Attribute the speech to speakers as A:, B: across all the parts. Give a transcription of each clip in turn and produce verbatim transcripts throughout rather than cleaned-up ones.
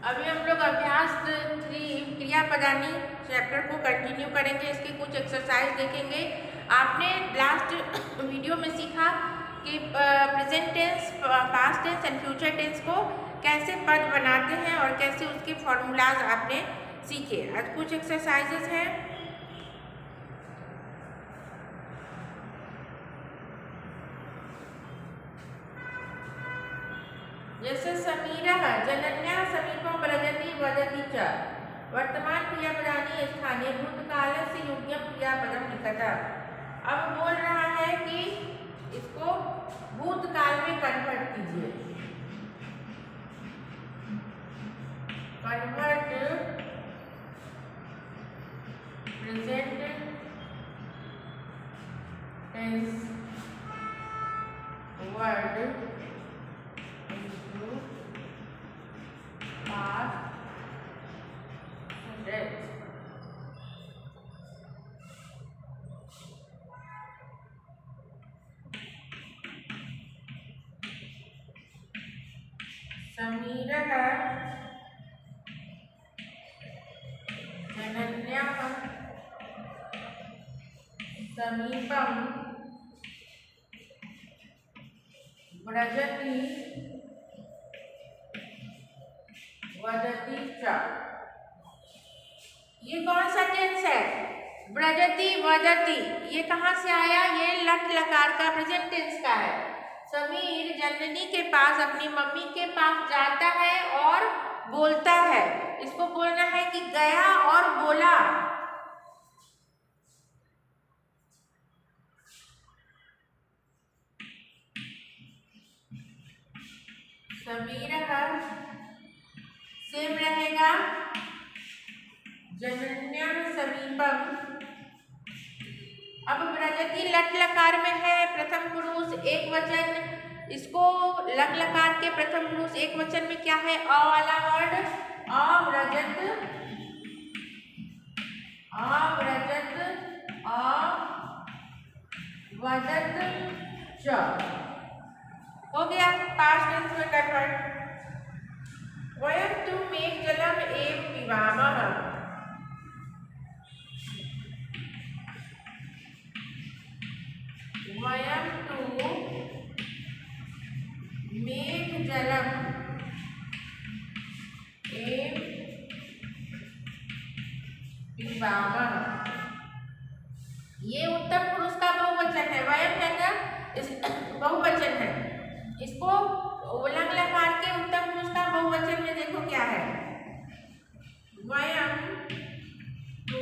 A: अभी हम लोग अभ्यास थ्री क्रियापदानी चैप्टर को कंटिन्यू करेंगे। इसके कुछ एक्सरसाइज देखेंगे। आपने लास्ट वीडियो में सीखा कि present tense, past tense and future tense को कैसे पद बनाते हैं और कैसे उसके फॉर्मूलाज आपने सीखे। आज कुछ एक्सरसाइजेस हैं। जैसे समीरः जनन्या समीपं व्रजति वदति च। वर्तमान क्रियापदानी स्थानीय भूतकालस्य योग्यं क्रियापदं लिखत। अब बोल रहा है कि इसको भूतकाल में कन्वर्ट कीजिए। कन्वर्ट प्रेजेंट टेंस वर्ड समीरः जनन्याः समीपं व्रजति वदति च। ये कौन सा टेंस है? व्रजति वदति। ये कहाँ से आया? ये लट लकार का प्रेजेंट टेंस का है। समीर जननी के पास, अपनी मम्मी के पास जाता है और बोलता है। इसको बोलना है कि गया और बोला। समीरः सेम रहेगा जनन्या समीपम। अब व्रजति लट लकार में है, प्रथम पुरुष एक वचन। इसको लट लकार के प्रथम पुरुष एक वचन में क्या है? अ वाला वर्ड अव्रजत, अव्रजत, अवदत च। हो गया पास्ट टेंस में कन्वर्ट। वयं तु मेघजलम् एव पिबामः। वयं तु मेघजलम् एव पिबामः। ये उत्तम पुरुष का बहुवचन है। वयं है इस बहुवचन है। इसको लट लकार के उत्तम पुरुष का बहुवचन में देखो क्या है? वयं तु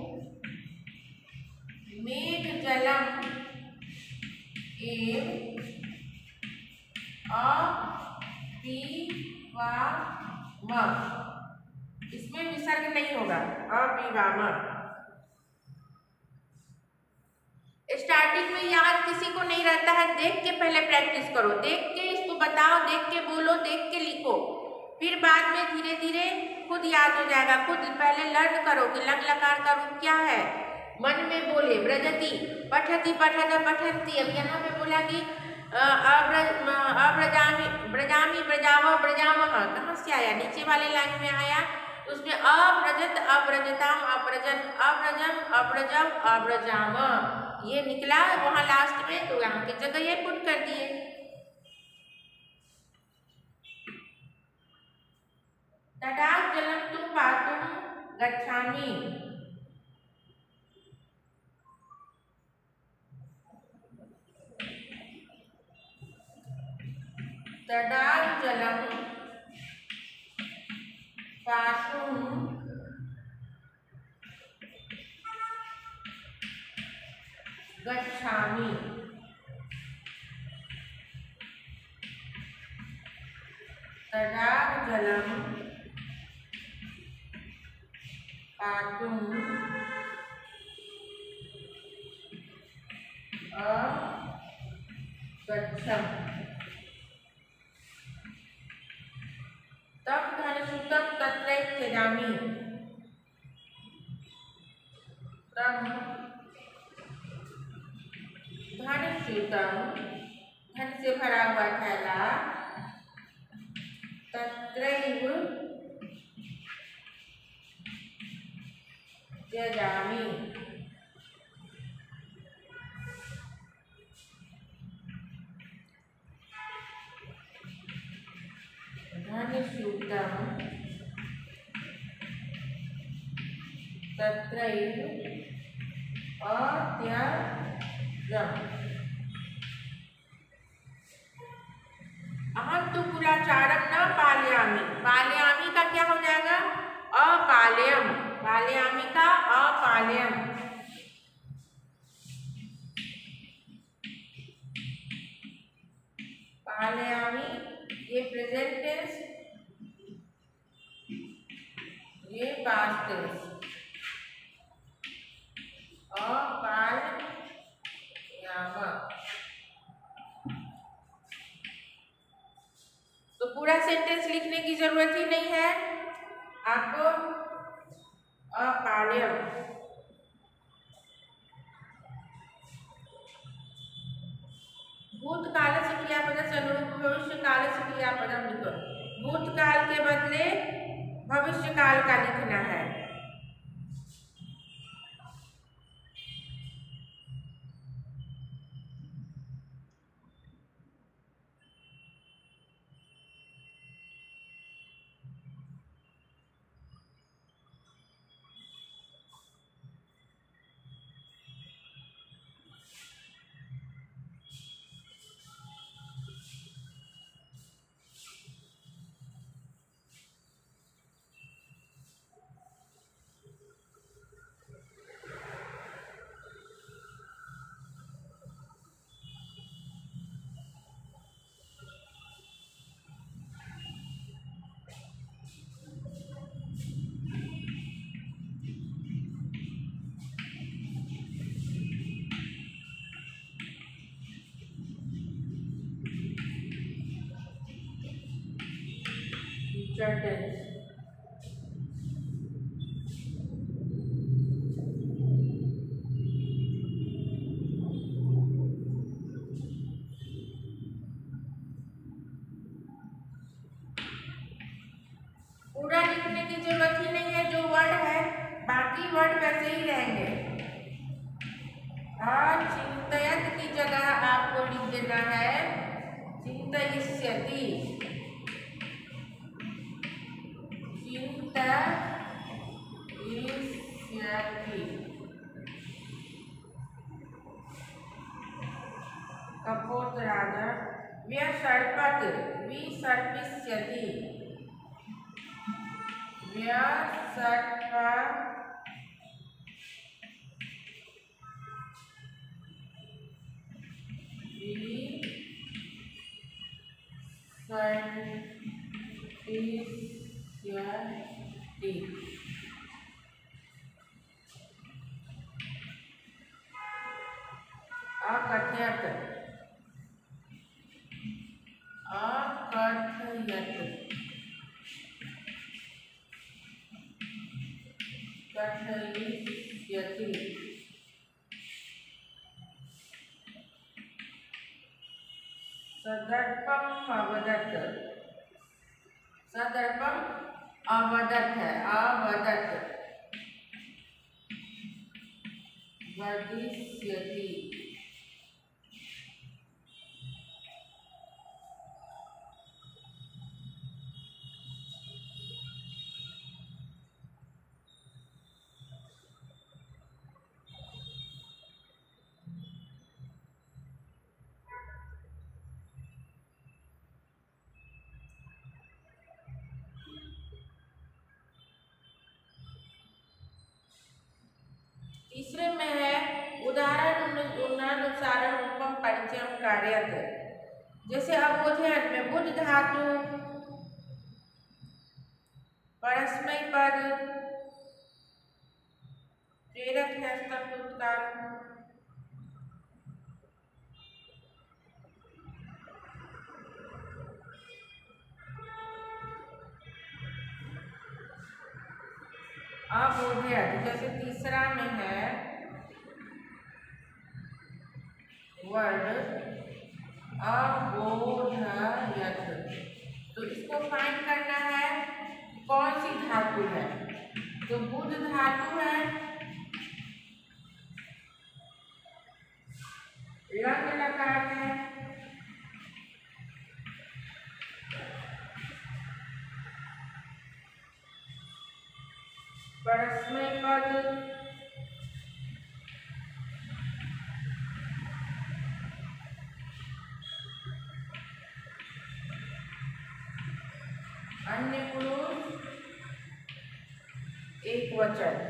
A: मेघजलम् एव अपिबामः। इसमें विसर्ग नहीं होगा। अपिबामः। स्टार्टिंग में याद किसी को नहीं रहता है, देख के पहले प्रैक्टिस करो। देख के इसको बताओ, देख के बोलो, देख के लिखो। फिर बाद में धीरे धीरे खुद याद हो जाएगा। खुद पहले लर्न करो कि लट लकार का रूप क्या है। मन में बोले व्रजति, पठति पठत पठन्ति। अब यहाँ पे बोला कि अब्रजामि ब्रजामि ब्रजाव ब्रजामः। कहाँ से आया? नीचे वाले लाइन में आया। उसमें अब्रजत अब्रजताम अब्रजन अब्रजम अब्रजम अब्रजाम ये निकला वहां लास्ट में, तो यहाँ की जगह ये पुट कर दिए। तडाग जलम तुम पातुम गच्छामि। तडाग जलम पातुम गच्छामि। तडाग जलम पातुम अगच्छम्। तम धनसुतं तत्र त्यजामि। तम धनसुतं, धन से भरा हुआ थैला, तत्रैव त्यजामि। धनसूक्तम् तत्रैव अत्यजम्। अहम तो कुलाचारम न पालयामि। पालयामि का क्या हो जाएगा? अपालयम। पालयामि का अपालयम। पालयामि ये प्रेजेंट टेंस, ये पास्ट टेंस। अपालयाम। तो पूरा सेंटेंस लिखने की जरूरत ही नहीं है आपको। अपालयम भूतकाल से क्रियापद से अनुरूप भविष्य काल से क्रियापदम लिखो। भूतकाल के बदले भविष्य काल का लिखना है। Future tense. पूरा लिखने की जरूरत ही नहीं है। जो वर्ड है बाकी वर्ड वैसे ही रहेंगे। और चिंतयत की जगह आपको लिख देना है चिंतयिष्यति। चिंतयिष्यति। कपोत राजा व्यसर्पत विसर्पिष्यति। व्यसर्प विसर्पिष्यति। अकथयत अकथयत कथयिष्यति। सदर्पम अवदत्। सदर्पम अवदत् है। अवदत् वदिष्यति। तीसरे में है उदाहरण अनुसारण रूपम परिचयम कार्यत। जैसे अबोधयन में बुध धातु, परस्मै पद, प्रेरक है स्तंभ उत्कार। अबोधयत जैसे तीसरा में है वर्ड अबोधयत। तो इसको फाइंड करना है कौन सी धातु है। तो बुध धातु है लंग लकार है, परस्मै पद, अन्य पुरुष एक वचन।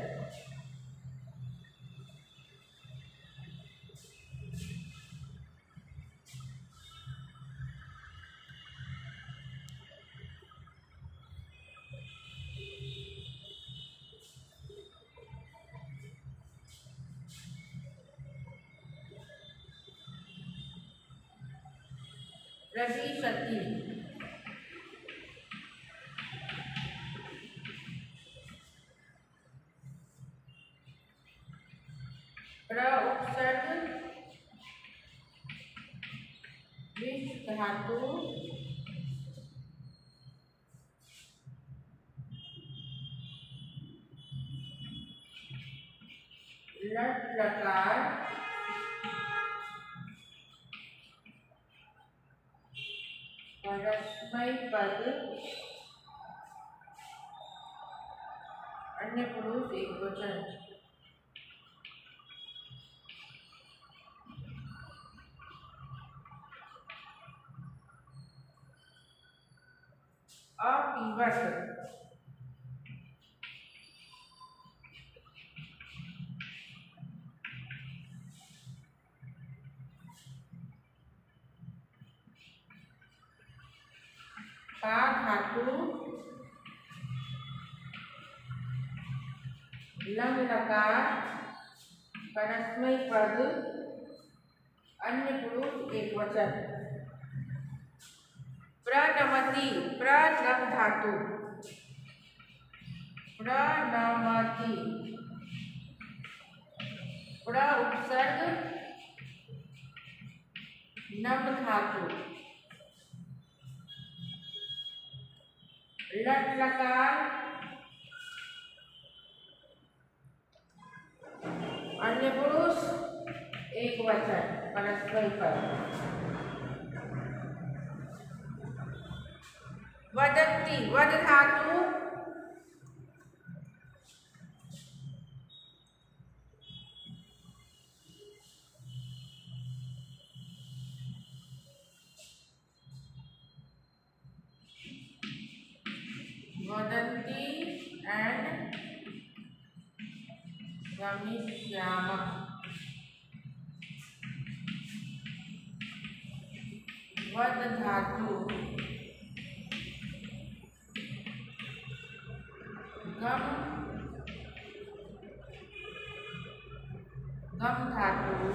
A: रवि शक्ति, प्र उपसर्ग विष धातु, लट लकार, परस्मै पद, अन्य पुरुष एक वचन। अपिवत, पा धातु, लंग लकार, परस्मै पद, अन्य पुरुष एक वचन। प्रणमति, प्रणम धातु, प्रणमति, प्र उपसर्ग नम धातु, लट लकार, अन्य पुरुष एक वचन, परस्मै पद। वदन्ति, वद धातु, वदन्ति एंड गमिष्यामः, वद धातु, गम, गम धातु,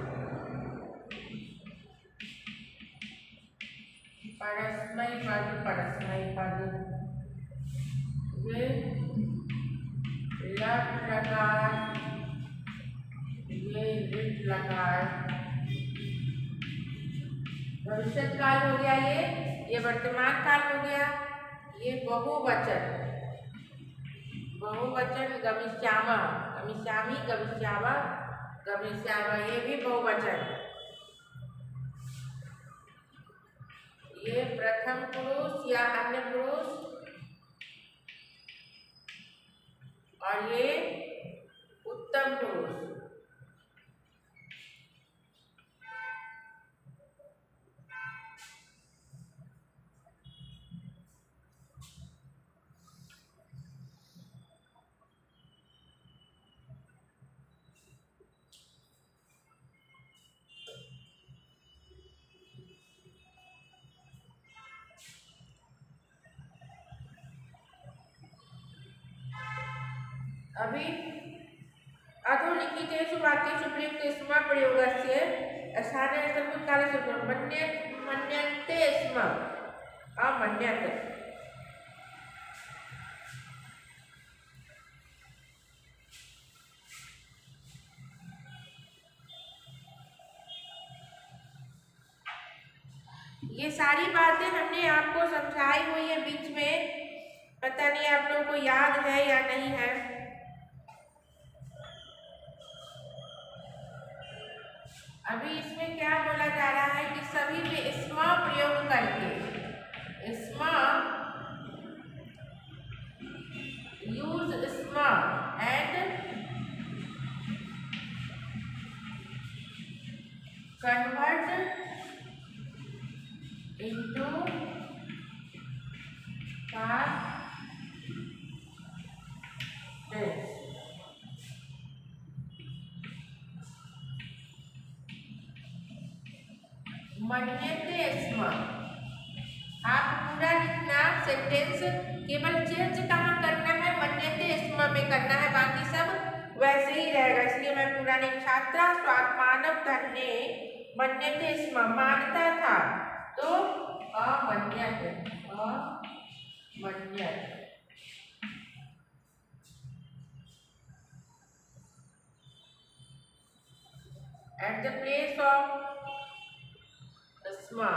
A: परस्मै पद, परस्मै पद, ये लट लकार, ये लिट लकार। भविष्य काल हो गया, ये ये वर्तमान काल हो गया, ये बहुवचन, बहुवचन गमिष्यामः, गमिष्यामि, गमिष्यावः, गमिष्यामः, ये भी बहुवचन। ये प्रथम पुरुष या अन्य पुरुष, और ये उत्तम पुरुष। अभी अधोलिखितेषु वाक्येषु प्रयुक्ते स्म प्रयोगस्य स्थाने सर्वकाले सर्वं मन्ये मन्यन्ते स्म, अमन्यते। ये सारी बातें हमने आपको समझाई हुई है बीच में, पता नहीं आप लोगों को याद है या नहीं है। अभी इसमें क्या बोला जा रहा है कि सभी में स्म प्रयोग करके, स्म यूज स्म and convert into past tense. मन्यते स्म, आप पूरा लिखना सेंटेंस, केवल चेंज कहाँ करना है, मन्यते स्म में करना है, बाकी सब वैसे ही रहेगा, इसलिए मैं पूरा नहीं। छात्रा स्वात्मानम धन्य मन्यते स्म, मानता था तो अमन्यत, अमन्यत। At the place of स्म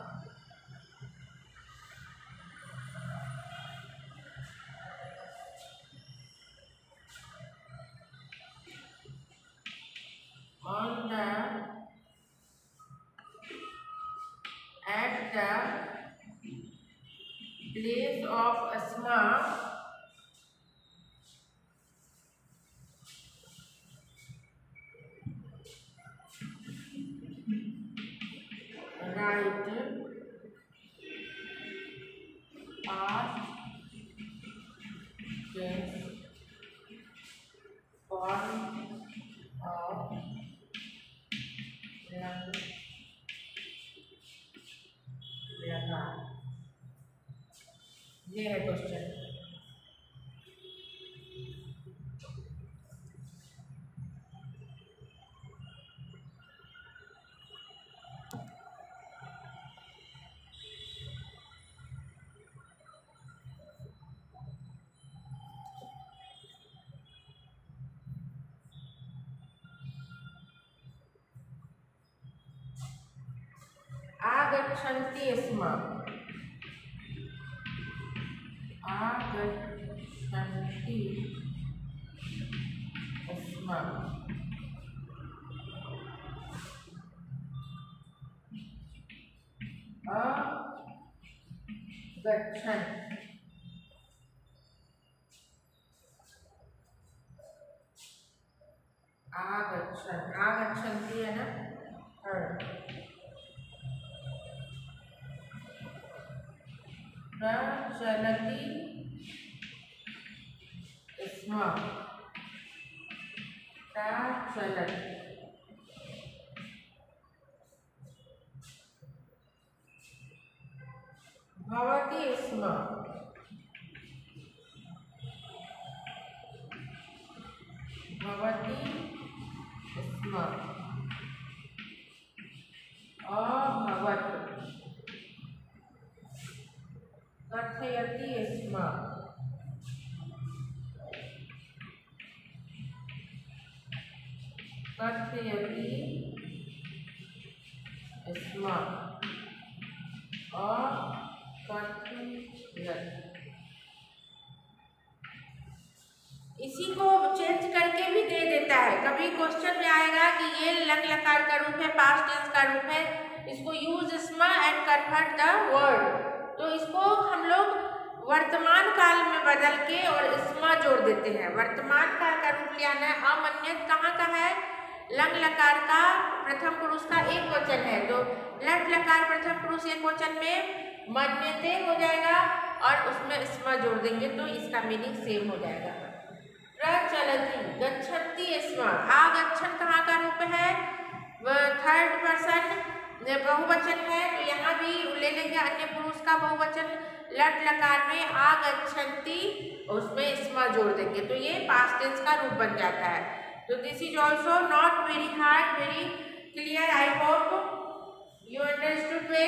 A: on the at the place of asma write past tense form of लगा। ये है क्वेश्चन। आगच्छन्ति स्म, आगच्छन्ति स्म, अगच्छन्, आगच्छन्, आगच्छन्ति है ना, प्रचलति स्म, प्रचलति, भवति स्म, भवति स्म, अभवत्, कथयति स्म, कथयति स्म, अकथयत्। इसी को चेंज करके भी दे देता है, कभी क्वेश्चन में आएगा कि ये लंग लकार का रूप है, पास्ट टेंस का रूप है, इसको यूज स्म एंड कन्वर्ट द वर्ड, तो इसको हम लोग वर्तमान काल में बदल के और स्म जोड़ देते हैं। वर्तमान काल का रूप लिया है। अमन्यत कहाँ का है, लंग लकार का प्रथम पुरुष का एक वचन है, तो लट लकार प्रथम पुरुष एक वचन में मन्यते हो जाएगा और उसमें स्म जोड़ देंगे तो इसका मीनिंग सेम हो जाएगा। प्रचलति, गच्छन्ति स्म, आगच्छन् कहाँ का रूप है, थर्ड पर्सन बहुवचन है, तो यहाँ भी ले लेंगे अन्य पुरुष का बहुवचन, लट लकार में आगच्छन्ति उसमें स्म जोड़ देंगे तो ये पास्ट टेंस का रूप बन जाता है। तो this is also not very hard, very clear, I hope you understood well.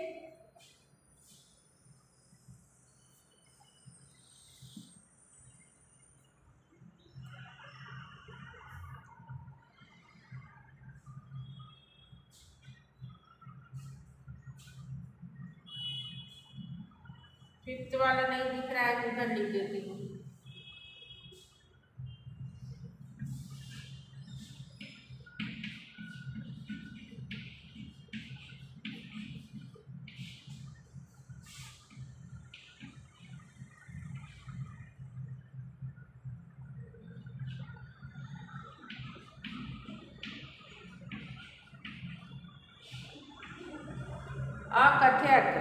A: Fifth वाला नहीं दिख रहा है, उधर लिख देती हूँ। अकथ्यत।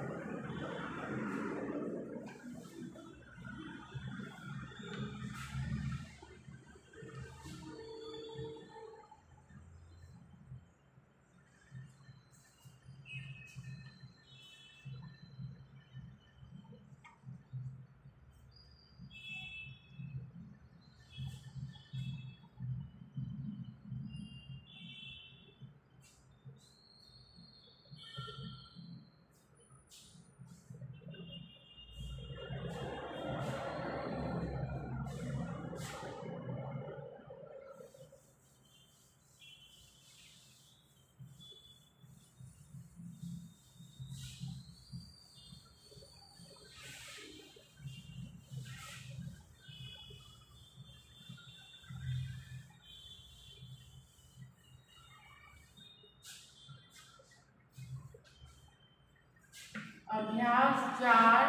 A: अभ्यास चार,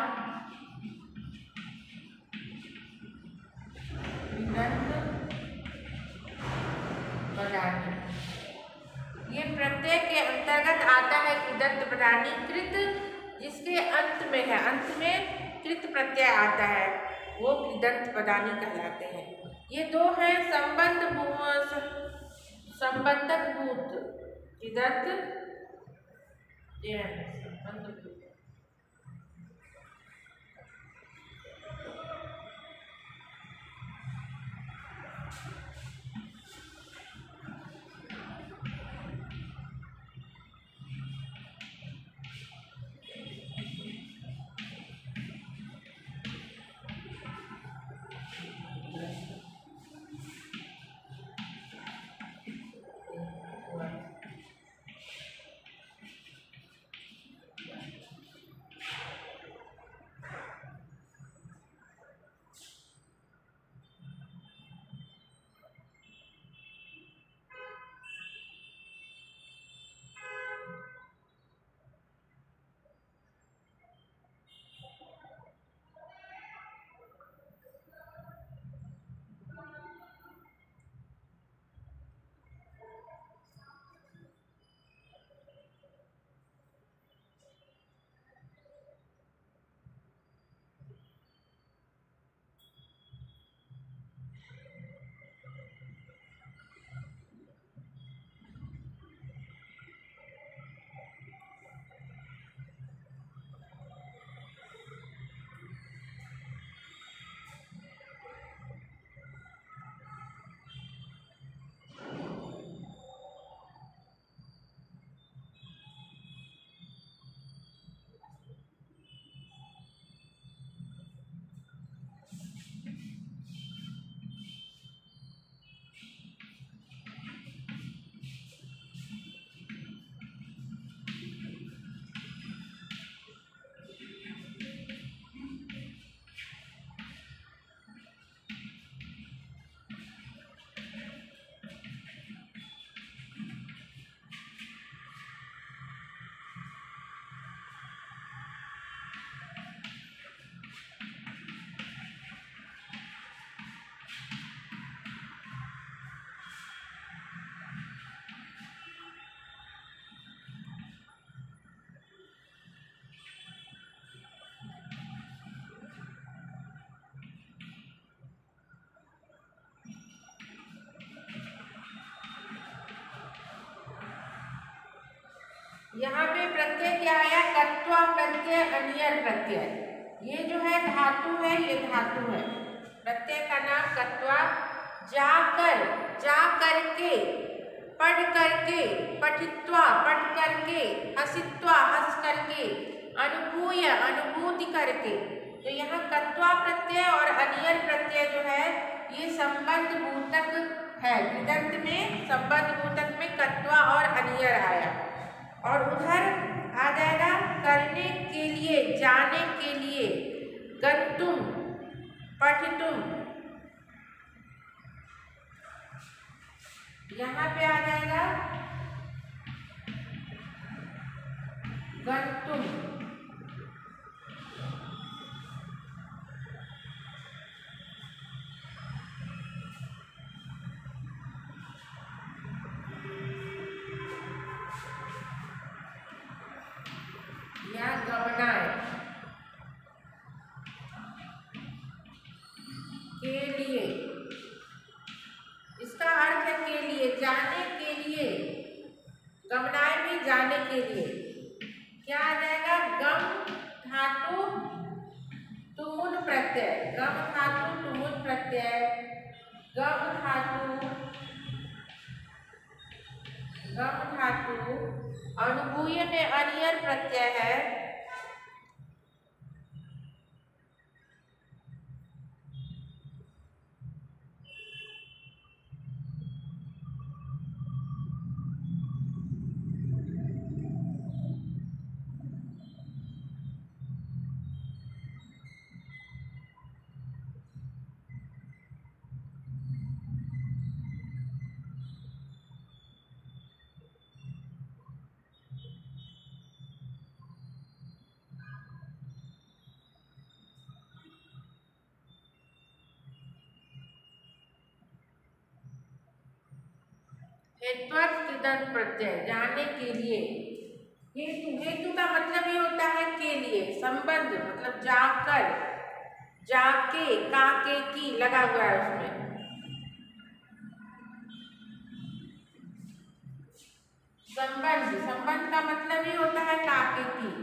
A: कृदंत पदानी। ये प्रत्यय के अंतर्गत आता है कृदंत पदानी। कृत जिसके अंत में है, अंत में कृत प्रत्यय आता है, वो कृदंत पदानी कहलाते हैं। ये दो हैं संबंध संबंधक भूत, कृदंत संबंध भूत। यहाँ पे प्रत्यय क्या आया? कत्वा प्रत्यय, अनियर प्रत्यय। ये जो है धातु है, ये धातु है। प्रत्यय का नाम कत्वा। जाकर, जा करके, पढ़ करके, पठित्वा, पढ़ करके, हसित्वा, हंस करके, अनुभूय, अनुभूति करके। तो यहाँ कत्वा प्रत्यय और अनियर प्रत्यय जो है ये संबंध भूतक है। कृदंत में संबंध भूतक में कत्वा और अनियर आया। और उधर आ जाएगा करने के लिए, जाने के लिए, गंतुम, पठितुम। यहाँ पे आ जाएगा गंतुम। गम धातु अनुभूय में अनियर प्रत्यय है। हेत्वर्थ कृदंत प्रत्यय जाने के लिए। हेतु हेतु का मतलब ये होता है के लिए, संबंध मतलब जाकर, जाके, काके की लगा हुआ है उसमें। संबंध संबंध का मतलब ही होता है काके की,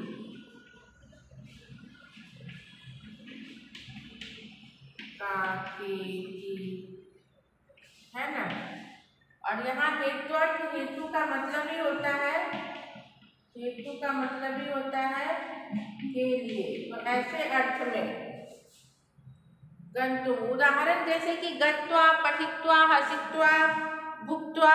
A: काके की, है ना। और यहाँ हेत्वर्थ हेतु का मतलब ही होता है, हेतु का मतलब ही होता है के लिए। तो ऐसे अर्थ में गंतुम, उदाहरण जैसे कि गत्वा, पठित्वा, हसित्वा, भुक्त्वा।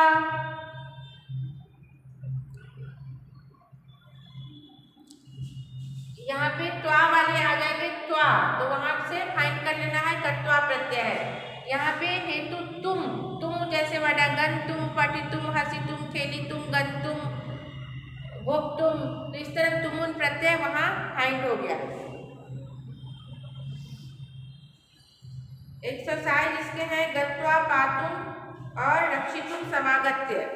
A: यहाँ पे त्वा वाले आ जाएंगे त्वा, तो वहां से फाइंड कर लेना है गत्वा प्रत्यय है। यहाँ पे हेतु तुम, तुम जैसे वर्ड गंतुम, पठितुम, हसितुम, खेलितुम, गंतुम, भोक्तुम, तो इस तरह तुमुन प्रत्यय वहां फाइंड हो गया। एक्सरसाइज इसके हैं गत्वा, पातुम और रक्षितुम समागत्य।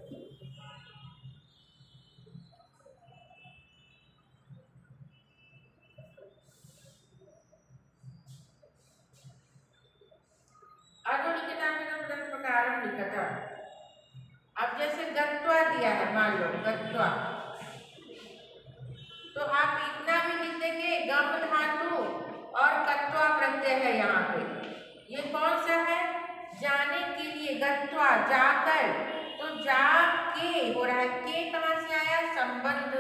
A: प्रकार लिखा था। अब जैसे गत्वा दिया है, मान लो गत्वा, तो आप इतना भी लिख देंगे गम धातु और कत्वा प्रत्यय है यहाँ पे। ये कौन सा है? जाने के लिए, गत्वा जाकर, तो जाके हो रहा है। के कहाँ से आया? संबंध,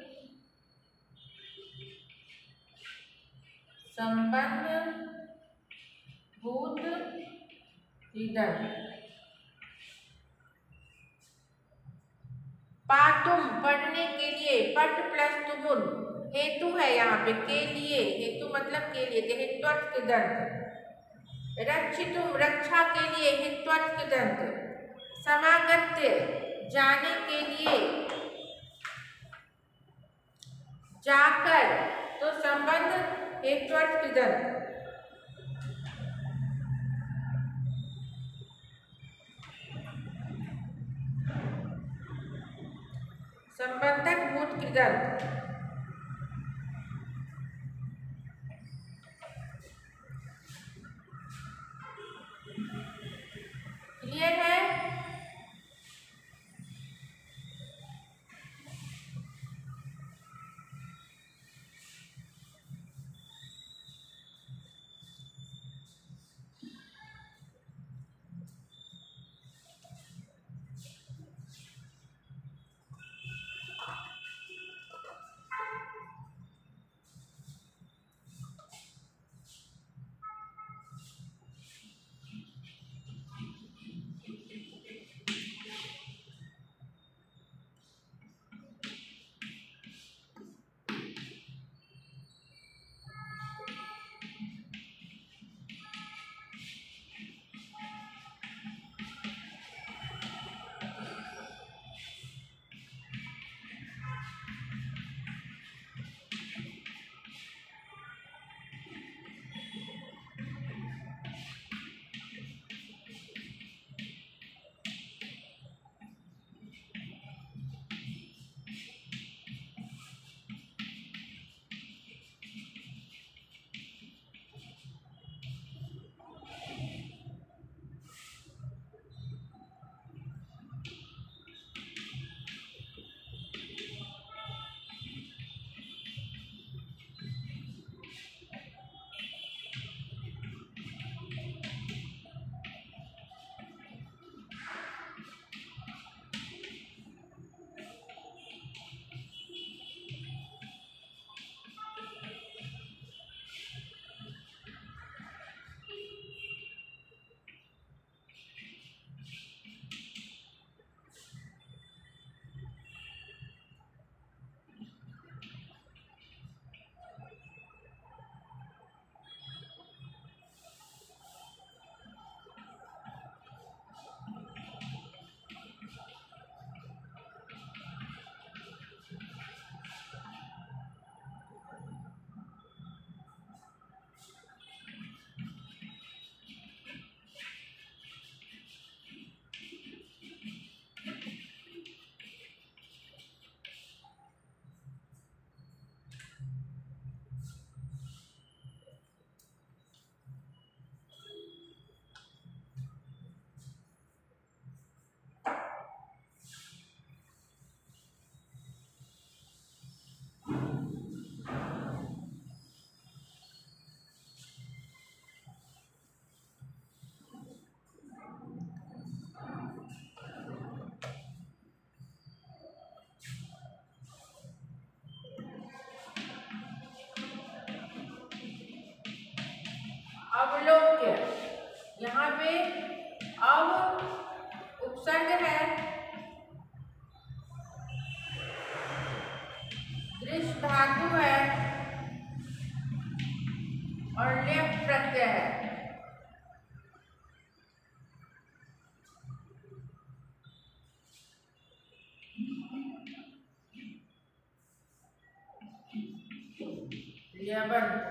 A: संबंध भूत विदन। पातुम पढ़ने के लिए, पट प्लस तुमुन हेतु है यहाँ पे के लिए, हेतु मतलब के लिए, हेत्वर्थ के दंत। रक्षितुम रक्षा के लिए, हेत्वर्थ के दंत। समागत्य जाने के लिए, जाकर, तो संबंध हेत्वर्थ के दंत। संबंधक भूत कृदंत। क्लियर है? अवलोक्य, यहाँ पे अव उपसर्ग है, दृश्य धातु है और लेप प्रत्यय है। लेबन,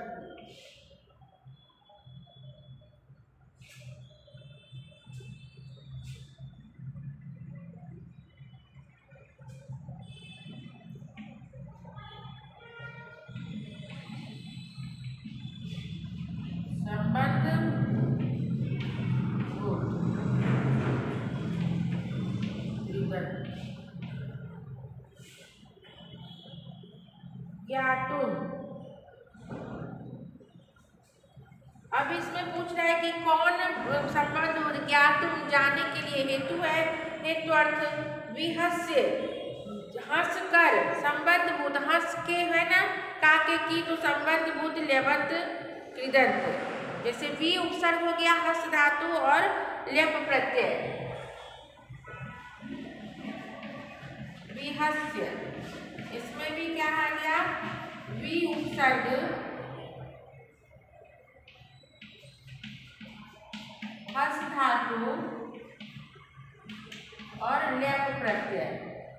A: संबंध ज्ञातुम। अब इसमें पूछ रहा है कि कौन संबंध ज्ञातुम जाने के लिए हेतु है। हेतु अर्थ विहस्य, हंस कर, संबंध बुध, हंस के है ना काके की, तो संबंध बुध लेवत कृदंत। जैसे वी उपसर्ग हो गया हस्त धातु और लेप प्रत्यय, विहस्य। इसमें भी क्या आ गया, वी उपसर्ग हस्त धातु और लेप प्रत्यय,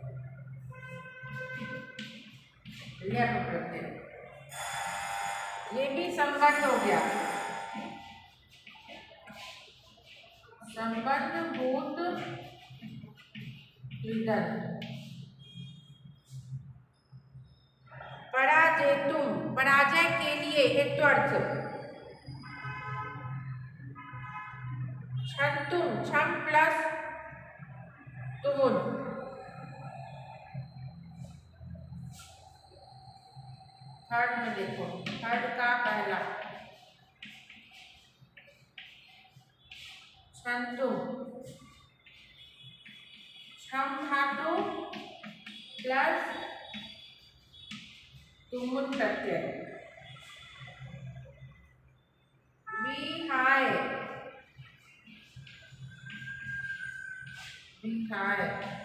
A: लेप प्रत्यय, ये भी संबंध हो गया। संबंध भूत कृदंत। पराजेतुम, पराजय के लिए हेतु अर्थ छंतुम, छम प्लस तुमुन, थर्ड में देखो, थर्ड का पहला छंतुम, छम धातु प्लस तुमुन प्रत्यय, विहाय, विहाय,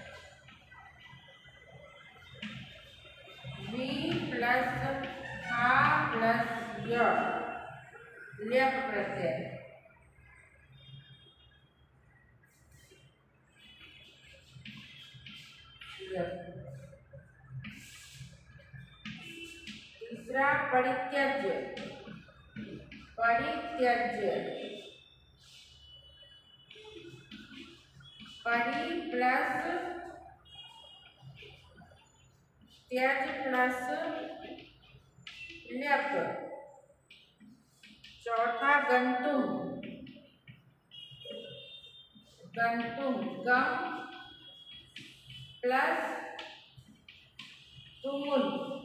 A: वी प्लस हा प्लस य, लेप प्रत्यय, तीसरा परित्यज्य, परित्यज्य, परि प्लस त्यज प्लस लेप। चौथा गंतुम, गंतुम, गम प्लस तुमुन।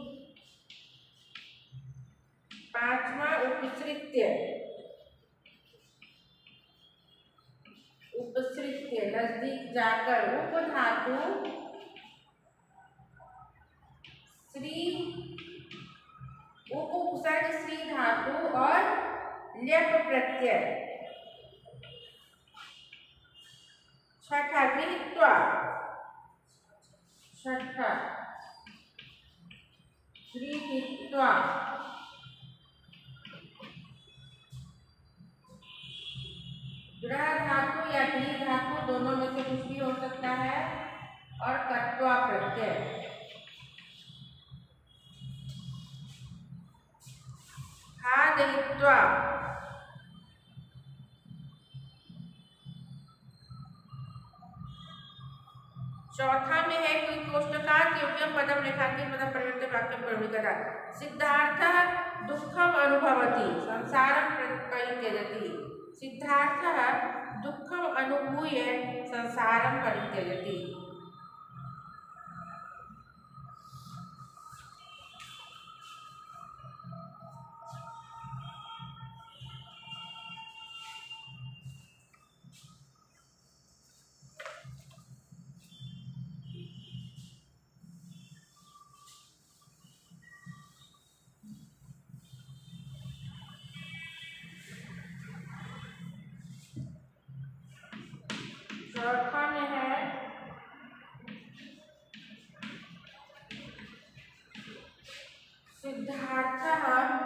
A: पांचवा उपसृत्य, उपसृत्य नजदीक जाकर, उप धातु श्री, उप उपसर्ग श्री धातु और लेप प्रत्यय। छठा गृहीत्वा, छठा गृहीत्वा, ग्रह धातु या गृह धातु दोनों में से कुछ भी हो सकता है, और कत्वा प्रत्यय। खादयित्वा, चौथा में है कोई कोष्टकार केवल पदम रेखांकित पदम परिवर्तित वाक्य प्रयोगिता। सिद्धार्थः दुःखम अनुभवति संसारम परित्यजति, सिद्धार्थः दुःखम अनुभूय संसारम परित्यजति। चौथा में है सिद्धार्थः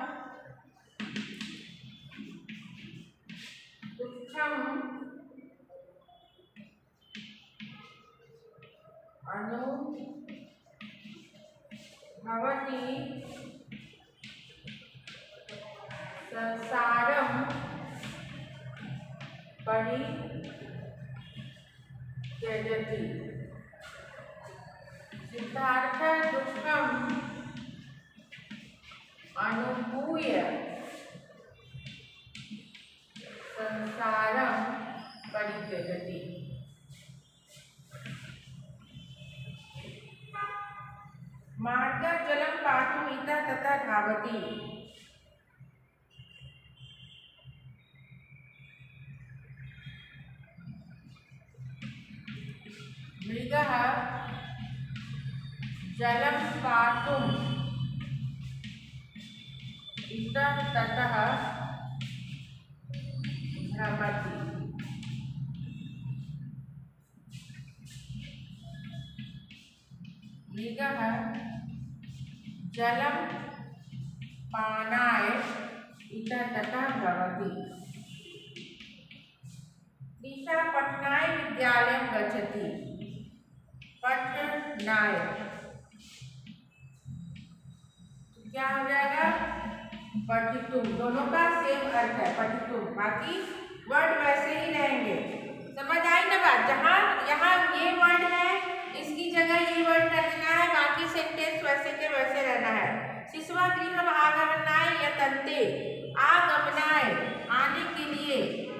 A: दुःखम् अनुभवति संसारं परित्यजति। सिद्धार्थ दुःखम् अनुभूय संसारं परित्यजति। मार्गं जलं पातुम् इतः ततः धावति। मृगः जलं पातुम् इतः ततः भ्रमति। मृगः जलं पानाय इतः ततः भ्रमति। दिशा पठनाय विद्यालयं गच्छति। पठनाय क्या हो जाएगा? पठितुम। दोनों का सेम अर्थ है पठितुम, बाकी वर्ड वैसे ही रहेंगे। समझ आई ना बात? जहाँ यहाँ ये वर्ड है इसकी जगह ये वर्ड कर देना है, बाकी सेंटेंस वैसे के वैसे रहना है। शिशुआ गृहम आगमनाय यतन्ते। आगमनाय आने के लिए,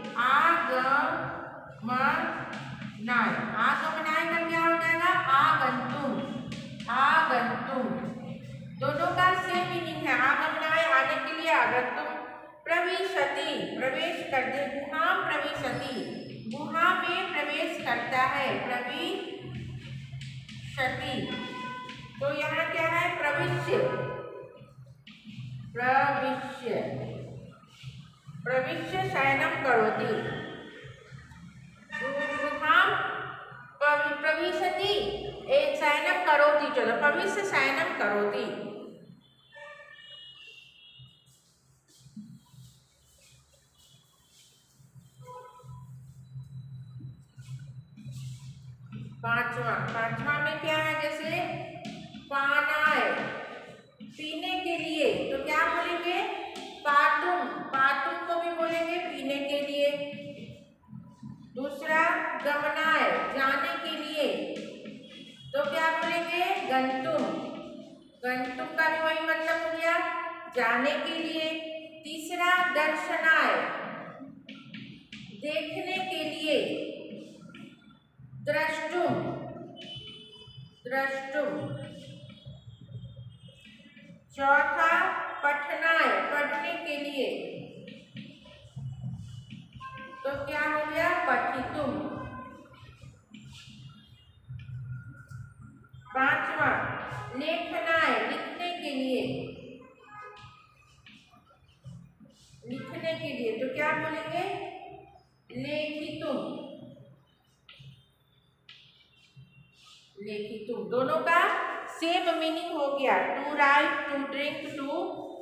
A: आगमनाय आगमनाय का क्या हो जाएगा? आगंतुम। आगंतुम दोनों का सेम मीनिंग है। आगमनाय आने के लिए, आगंतुम। प्रविशति प्रवेश कर दे। गुहा प्रविशति गुहा में प्रवेश करता है। प्रविशति तो यहाँ क्या है? प्रविश्य। प्रविश्य प्रविश्य शयनम करोति। गुहां प्रविशति एक शयनम करोति। चलो प्रविश्य शयनम करोति। पांचवा पांचवा में क्या है? जैसे पानाय पीने के लिए, तो क्या बोलेंगे? पातुम। पातुम को भी बोलेंगे पीने के लिए। दूसरा गमनाय जाने के लिए, तो क्या बोलेंगे? गंतुम। गंतुम का भी वही मतलब हो गया, जाने के लिए। तीसरा दर्शनाय देखने के लिए। द्रष्टुम। द्रष्टुम। चौथा पठनाय पढ़ने के लिए, तो क्या हो गया? पठितुम। पांचवा लेखनाय लिखने के लिए। लिखने के लिए तो क्या बोलेंगे? लेखितुम। लेखितुम दोनों का सेम मीनिंग हो गया। To write, to drink, to